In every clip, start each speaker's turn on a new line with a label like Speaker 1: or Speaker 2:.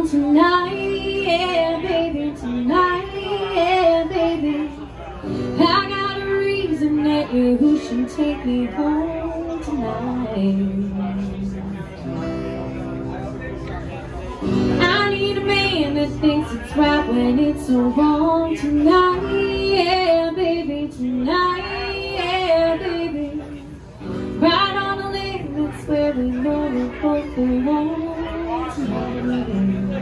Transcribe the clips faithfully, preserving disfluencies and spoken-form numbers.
Speaker 1: home tonight, yeah, baby, tonight, yeah, baby. I got a reason that you should take me home tonight. I need a man that thinks it's right when it's so wrong tonight, yeah, baby, tonight, yeah, baby. Right on the limits where we know we both belong tonight.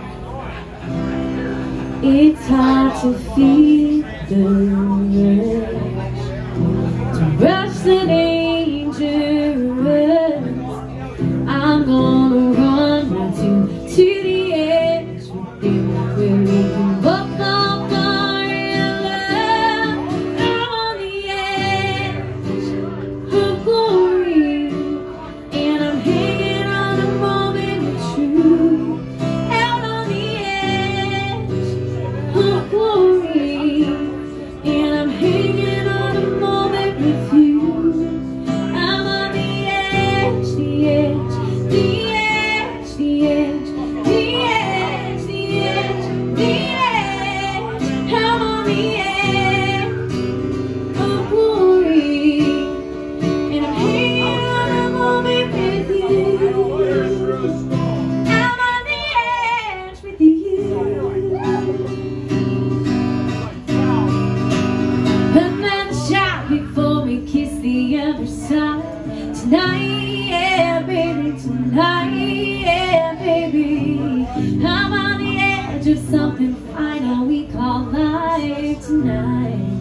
Speaker 1: It's hard to feel the rush, to rush the dangerous. I'm gonna run right to, to the edge with you, where we can both go far in love. I'm on the edge of glory, and I'm hanging on a moment of truth. Out on the edge of glory, and I'm hanging on a moment with you. I'm on the edge, the edge, the edge, the edge, the edge, the edge, the edge. I'm on the edge of glory, and I'm hanging on a moment with you. I'm on the edge with you. Another shot before we kiss the other side. Tonight, yeah, baby, tonight, yeah, baby. I'm on the edge of something final we call life tonight.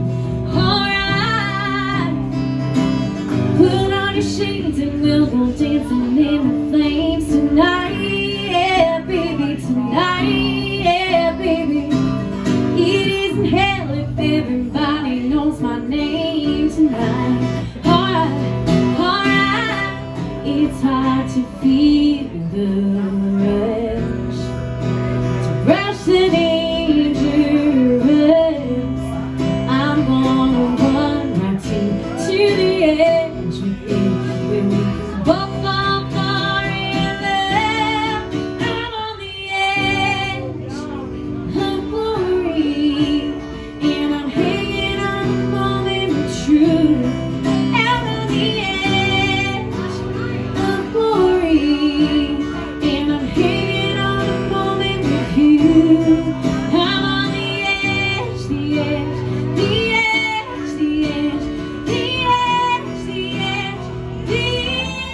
Speaker 1: Alright, put on your shades and we'll go dancing in the flames tonight, yeah, baby, tonight, yeah, baby. It isn't hell if everybody knows my name tonight. Alright, alright, it's hard to feel the rush, to rush the dangerous. I'm gonna run right to, to the edge with you, where we can both fall far in love. I'm on the edge of glory, and I'm hanging on a moment of truth. Out on the edge of glory, and I'm hanging on a moment with you. I'm on the edge, the edge, the edge, the edge, the edge, the edge, the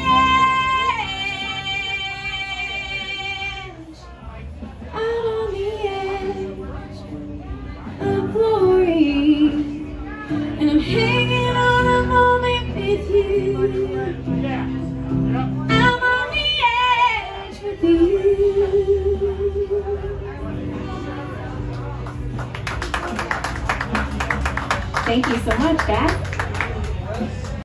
Speaker 1: edge. I'm on the edge of glory, and I'm hanging on a moment with you. I'm on the edge with you.
Speaker 2: Thank you so much, guys.